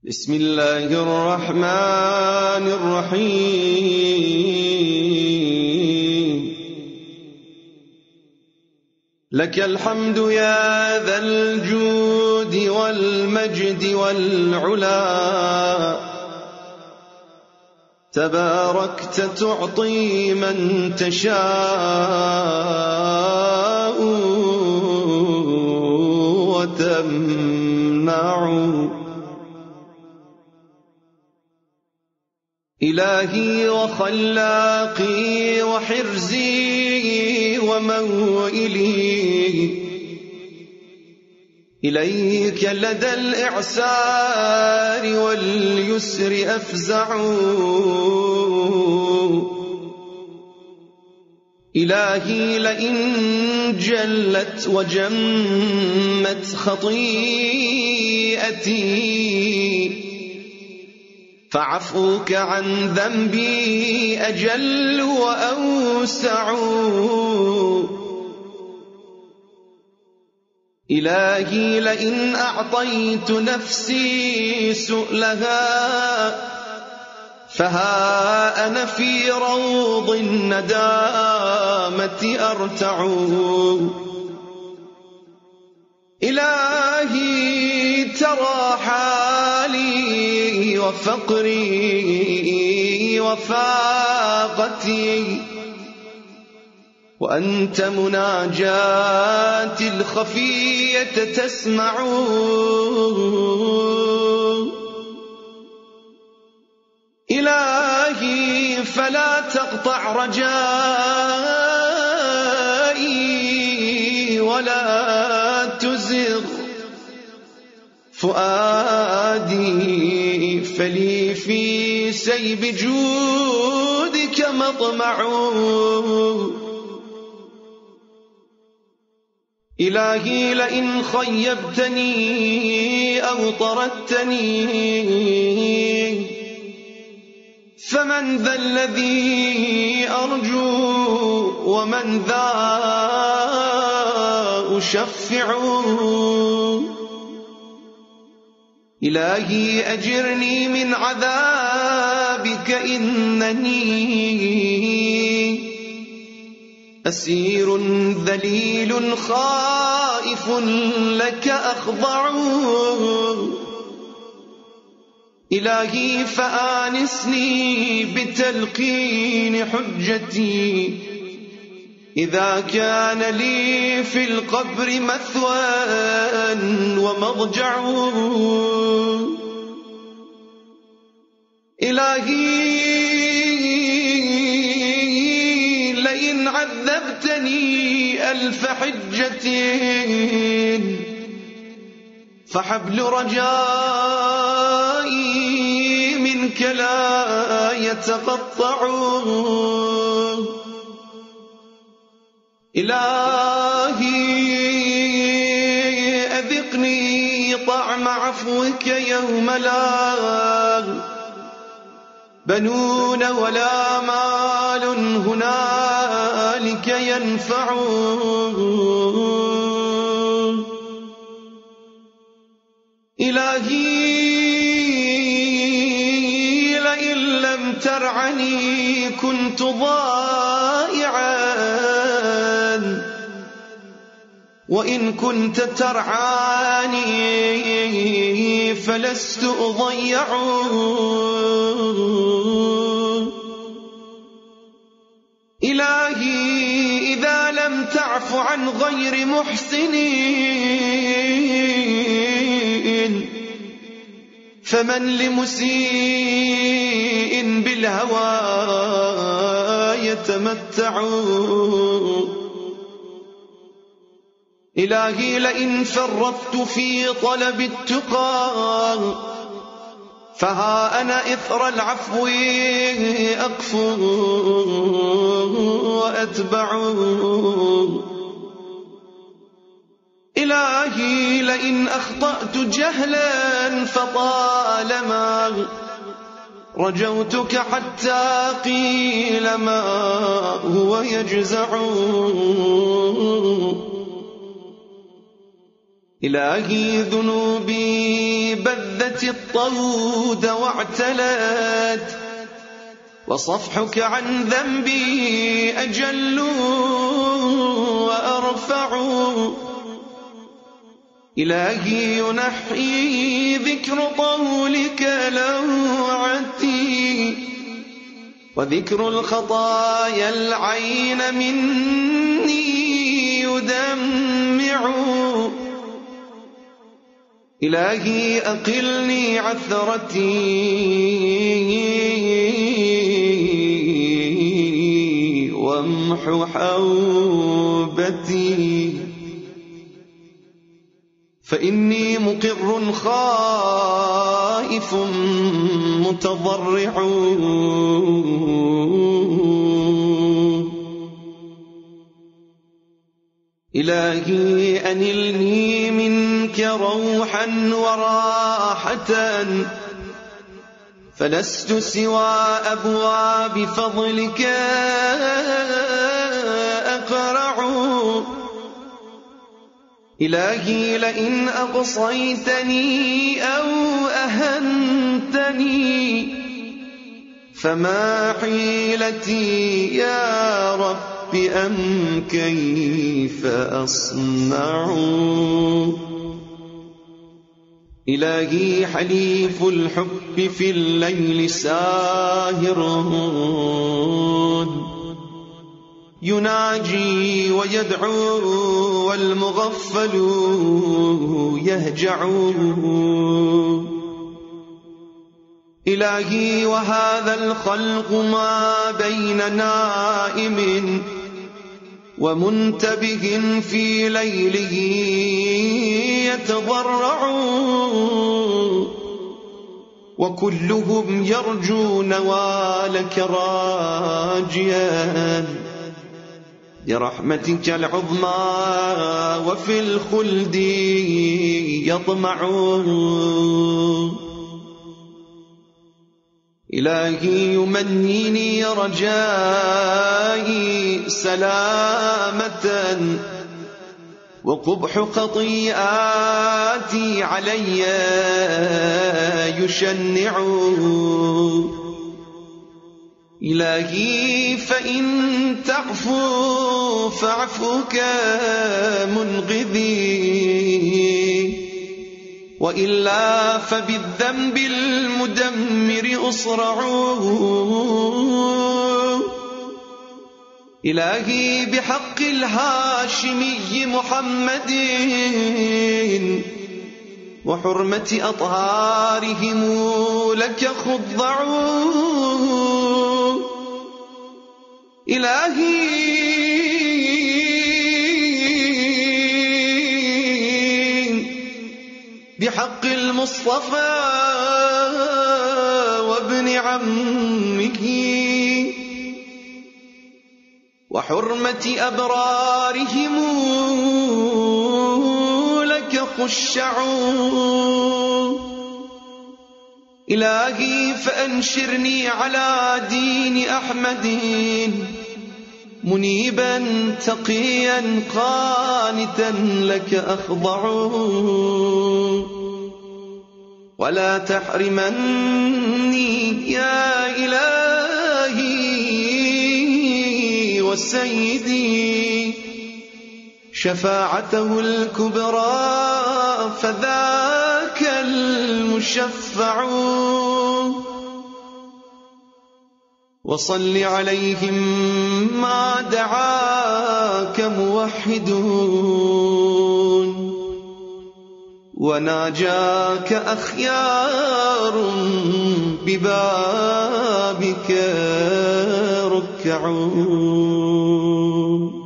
بسم الله الرحمن الرحيم. لك الحمد يا ذا الجود والمجد والعلا، تباركت تعطي من تشاء وتمنع. إلهي وخلاقي وحرزي وموئلي، إليك لدى الإعسار واليسر أفزع. إلهي لئن جلت وجمت خطيئتي، فعفوك عن ذنبي أجل وأوسع. إلهي لئن أعطيت نفسي سؤلها، فها أنا في روض الندامة أرتع. إلهي ترى حالي وفقري وفاقتي، وأنت مناجاتي الخفية تسمع. إلهي فلا تقطع رجائي ولا تزغ فؤادي، فلي في سيب جودك مطمع. إلهي لئن خيبتني أو طردتني، فمن ذا الذي أرجو ومن ذا أشفع. إلهي أجرني من عذابك، إنني أسير ذليل خائف لك أخضع. إلهي فآنسني بتلقين حجتي، إذا كان لي في القبر مثوى ومضجع. إلهي لئن عذبتني ألف حجة، فحبل رجائي منك لا يتقطع. إلهي أذقني طعم عفوك يوم لا بنون ولا مال هنالك ينفع. إلهي لئن لم ترعني كنت ضائعا، وإن كنت ترعاني فلست أضيع. إلهي إذا لم تعف عن غير محسن، فمن لمسيء بالهوى يتمتع. إلهي لئن فرطت في طلب التقى، فها أنا إثر العفو أقفو وأتبع. إلهي لئن أخطأت جهلا، فطالما رجوتك حتى قيل ما هو يجزع. إلهي ذنوبي بذت الطود واعتلت، وصفحك عن ذنبي أجل وأرفع. إلهي ينحي ذكر قولك لوعتي، وذكر الخطايا العين مني يدمع. إلهي أقلني عثرتي وامح حوبتي، فإني مقر خائف متضرع. إلهي أنلني منك روحا وراحة، فلست سوى أبواب فضلك أقرع. إلهي لئن أقصيتني أو أهنتني فما حيلتي يا رب أم كيف أصنع. إلهي حليف الحب في الليل ساهر، يناجي ويدعو والمغفل يهجع. إلهي وهذا الخلق ما بين نائم ومنتبه في ليله يتضرع، وكلهم يرجو نوالك راجيا برحمتك العظمى وفي الخلد يطمع. إلهي يمنيني رجائي سلامة، وقبح خطيئاتي علي يشنع. إلهي فإن تعفو فاعفك منقذي، وإلا فبالذنب المدمر أصرع. إلهي بحق الهاشمي محمد وحرمة أطهارهم لك خضعوا. إلهي بحق المصطفى وابن عمه وحرمة أبرارهم لك خشعوا. إلهي فأنشرني على دين أحمد منيبا تقيا قانتا لك أخضع، ولا تحرمني يا إلهي وسيدي شفاعته الكبرى فذاك المشفع. وصل عليهم ما دعاك موحدون وناجاك أخيار ببابك ركعون.